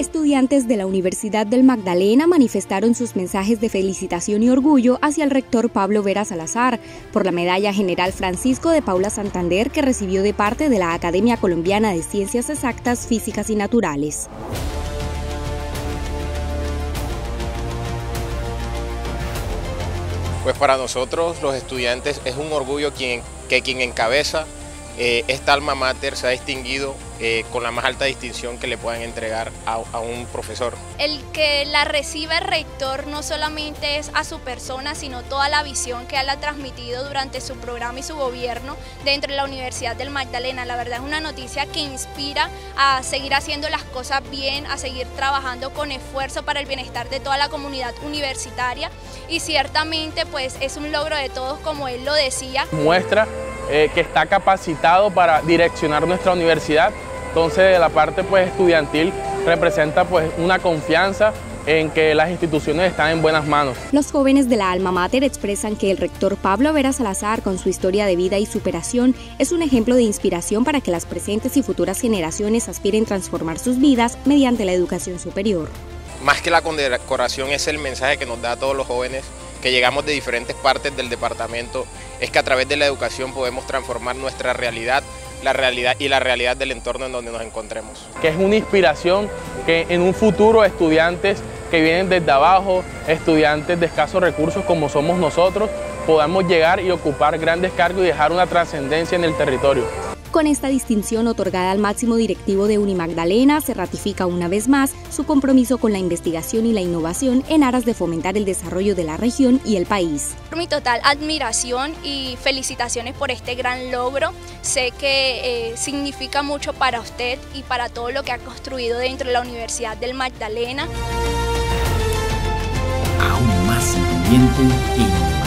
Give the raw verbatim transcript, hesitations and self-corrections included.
Estudiantes de la Universidad del Magdalena manifestaron sus mensajes de felicitación y orgullo hacia el rector Pablo Vera Salazar por la Medalla General Francisco de Paula Santander que recibió de parte de la Academia Colombiana de Ciencias Exactas, Físicas y Naturales. Pues para nosotros los estudiantes es un orgullo quien, que quien encabeza eh, esta alma mater se ha distinguido eh, con la más alta distinción que le puedan entregar a, a un profesor. El que la reciba el rector no solamente es a su persona, sino toda la visión que él ha transmitido durante su programa y su gobierno dentro de la Universidad del Magdalena. La verdad es una noticia que inspira a seguir haciendo las cosas bien, a seguir trabajando con esfuerzo para el bienestar de toda la comunidad universitaria y ciertamente pues es un logro de todos, como él lo decía. Muestra eh, que está capacitado para direccionar nuestra universidad. Entonces, la parte pues, estudiantil representa pues, una confianza en que las instituciones están en buenas manos. Los jóvenes de la alma mater expresan que el rector Pablo Vera Salazar, con su historia de vida y superación, es un ejemplo de inspiración para que las presentes y futuras generaciones aspiren a transformar sus vidas mediante la educación superior. Más que la condecoración es el mensaje que nos da a todos los jóvenes que llegamos de diferentes partes del departamento, es que a través de la educación podemos transformar nuestra realidad, la realidad y la realidad del entorno en donde nos encontremos. Que es una inspiración que en un futuro estudiantes que vienen desde abajo, estudiantes de escasos recursos como somos nosotros, podamos llegar y ocupar grandes cargos y dejar una trascendencia en el territorio. Con esta distinción otorgada al máximo directivo de Unimagdalena, se ratifica una vez más su compromiso con la investigación y la innovación en aras de fomentar el desarrollo de la región y el país. Por mi total admiración y felicitaciones por este gran logro. Sé que eh, significa mucho para usted y para todo lo que ha construido dentro de la Universidad del Magdalena. Aún más independiente y